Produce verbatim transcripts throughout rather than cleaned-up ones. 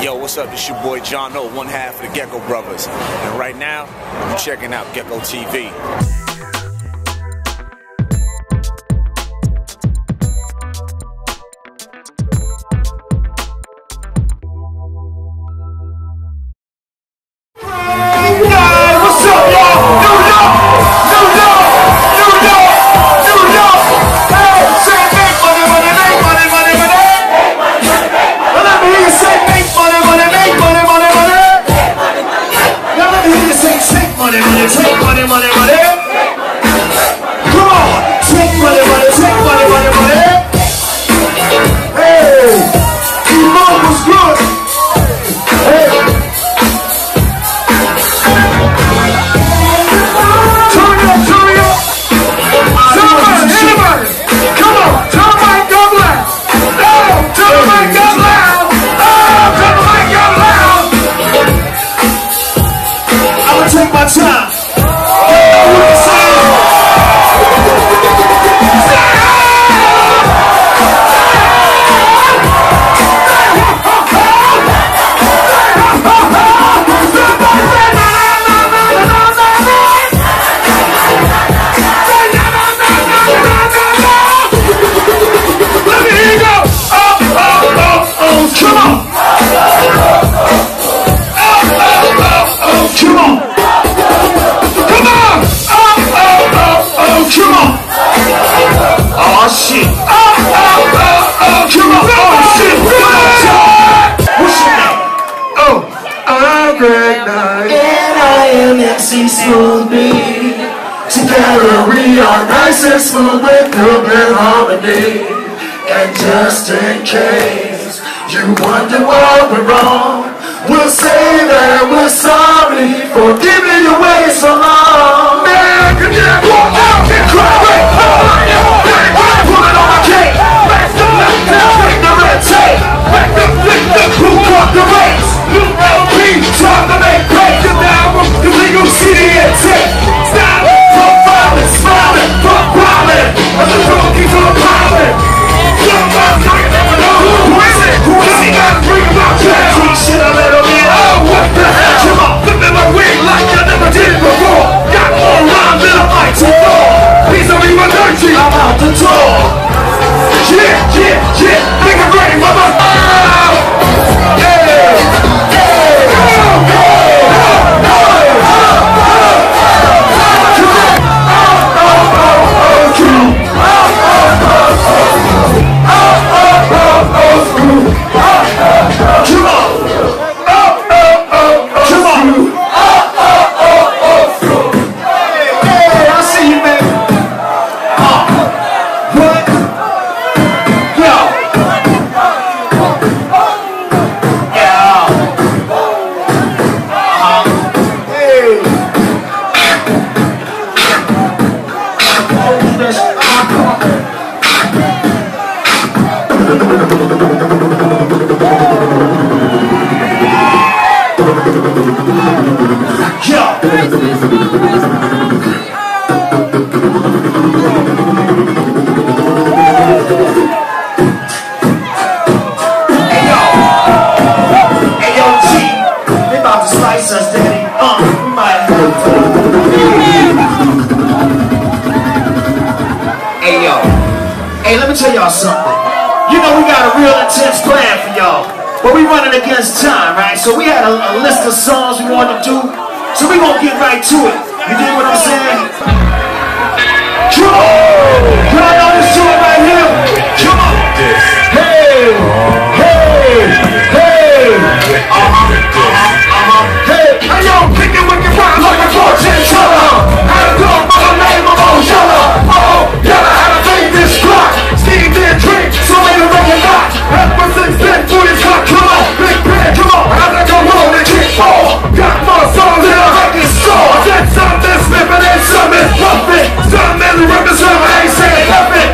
Yo, what's up? This your boy John O, one half of the Gecko Brothers. And right now, you're checking out Gecko T V. Money, money, take money, money, money. Come on, take money, money, take money, money, money. Hey, T-Mobile was good. Hey, turn up, turn up. Somebody, anybody, come on, turn the mic up loud. Oh, turn the mic up loud. Oh, turn the mic up loud. I'ma take my time. Smooth B. Together we are nice and smooth with good and harmony. And just in case you wonder what went wrong, we'll say that we're sorry for giving you away so long. Man, can you walk out and cry? Wait, hold on, I'm pulling on my cape. Back the left down, break the red tape. Back the flick the who caught the race. New L P, time to make great. The album, the legal C D and tape. Stop, profiling, smiling, fuck prowling. As the road keeps on piling. Somebody's not gonna never know who is it? Who is it? Gotta bring him out to that sweet shit a little bit. Oh, what the hell? Come on, flipping my wing like I never did before. Got more rhymes than I like to throw. Please don't be my dirty, I'm out the door. Yeah, yeah, yeah, make it rain, mother. Oh, yeah, yeah, oh, oh. Tell y'all something. You know we got a real intense plan for y'all, but we running against time, right? So we had a, a list of songs we want to do, so we gonna get right to it. You dig what I'm saying? Come on! Y'all know this joint right here? Come on! Hey! Hey! Hey! Uh-huh! Uh-huh! Uh-huh! Hey! Hey yo! Kicking wicked rhymes like a fortune teller. How to go by the name of Oh Yella. Oh Yella, how to make this clock. Steve did drink, so ain't a record not. Ever since then, food is hot. Come on, Big Ben, come on. How's that go roll and kick ball? Got more songs than a record store. I said some is slipping and some is puffing. Some is ripping, some ain't saying nothing.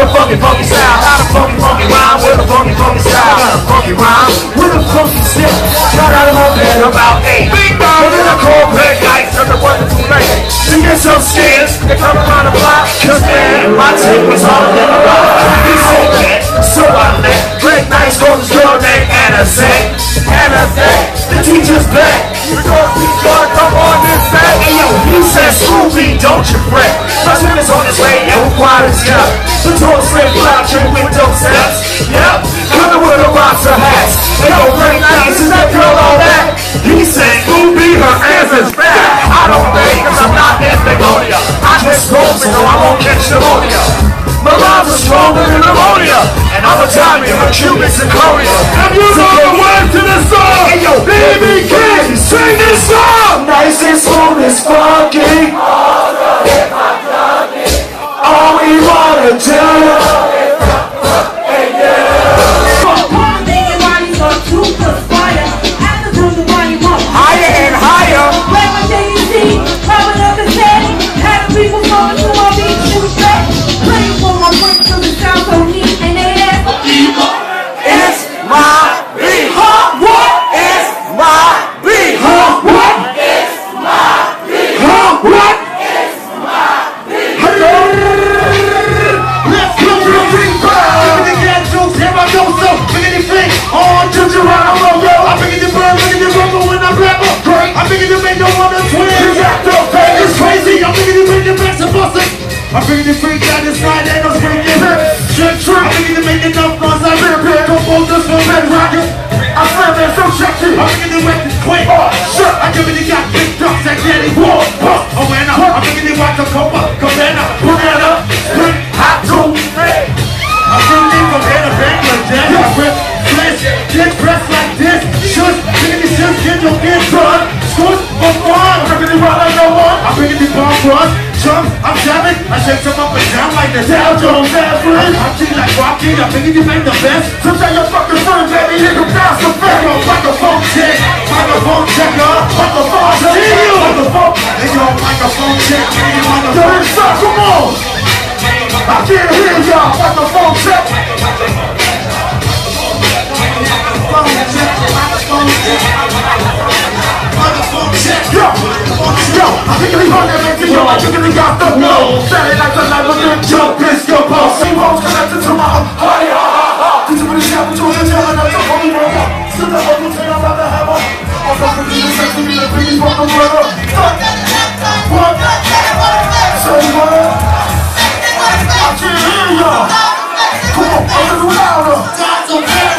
a funky, funky style. Got a funky, funky rhyme with a funky, funky style. Got a funky rhyme with a funky step. Got out of my bed about eight. Big bang, and then I call Greg Knight. Took it wasn't too late. To get some skins, they come around the block. Cause man, my tape was all in the rock. He said that, so I let Greg Knight go to this girl named Anna say, Anna say, the teacher's back. Because we gonna come on this back. Hey yo, he said, Scooby, don't you fret. President is on his way, and we're quiet as yet. The door slip cloud, your window sets. Yep, coming with a box of hats. Hey yo, Greg Knight, is that girl all that? He said, Scooby, her ass is fat. I don't think, cause I'm not in Begonia. I just go so I won't catch pneumonia. My rhymes are stronger than pneumonia. And I'm a Italian, a Cuban, Syncorian. And you know the words to this song. Hey yo, baby, can you sing this song? Nice and smooth and funky. All the hip hop junkies. All we wanna do. I'm bringing the freak down this night, ain't no spring in her. Shit true, I'm bringing to make enough noise. I'm here, here, come on, just for red rocket. I'm slamming so sexy. I'm bringing the records quick. Oh, shit, I give it the got big ducks and daddy. Whoa, whoa, oh, man, I'm bringing the white cocoa, cabana, banana, spring, hot, cool, red. I'm bringing it from here to Bangladesh. I rip, flesh, get pressed like this. Shush, bringing the shit, get your kids done. Squish, for fun. I'm bringing the run like no one. I'm bringing the bomb run. I'm jamming, I shake them up and down like the Dow Jones average. I'm cheating like Rocky, I'm thinking you make the best. So tell your fucking friend, baby, here come down some fat. Yo, microphone check, microphone checker, microphone check, microphone, hey yo, microphone check, microphone. Yo, inside, come on. I can't hear y'all, microphone check. Microphone check, microphone check, microphone check. Yo, yo, I think we run that man to yo, I think we got the no. Saturday night tonight with the jump, it's your boss. Same hoes connected to my hi ha ha ha. Did you really shout with you and telling us the holy roller? Still the whole thing I'm about to have on. I'm going to be the sex with the biggest from the world. What? Say what? I can't hear y'all. Come on, I'm gonna do it louder. God's a verse.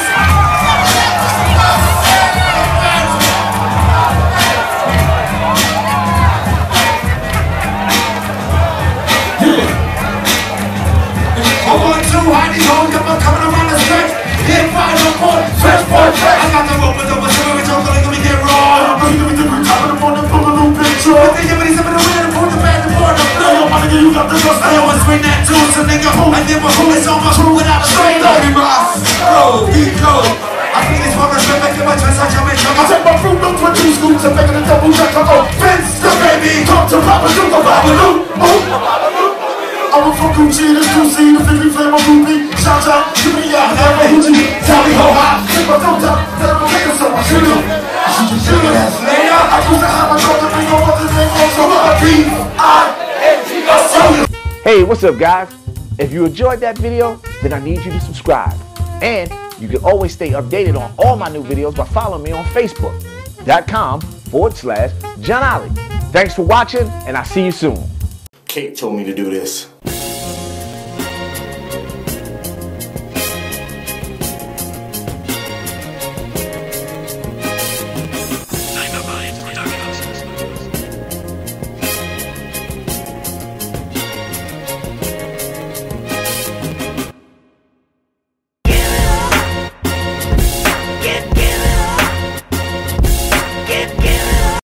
Coming around the stretch, hit five on four, fresh boy fresh. I got the rope with the whatever it's all gonna let me get raw. I'm gonna give me the top of the phone and pull a little picture. But they give me some of the wind and pull the band and pour the flow. Yo, my nigga, you got the dust. I always swing that tune, so nigga, who I give a who is on my crew without a strain. Let me rock, roll, beat, go. I feel this one, I'm making my choice, I jump in trouble. I take my fruit, look for two scoops and making a double check. I go, Vince, the baby, come to Papa Duke, a Babaloo, boom. I went from Gucci to Juicy to Fifty Flame on Ruby. Shout out, give me out, never Gucci. Tell me how high, take my thumb down, never make us so I shoot you. Shoot you, shoot you. Later, I used to have my daughter, bring over the name on so I P I N G S O. Hey, what's up, guys? If you enjoyed that video, then I need you to subscribe. And you can always stay updated on all my new videos by following me on Facebook.com forward slash John Ollie. Thanks for watching, and I'll see you soon. Kate told me to do this.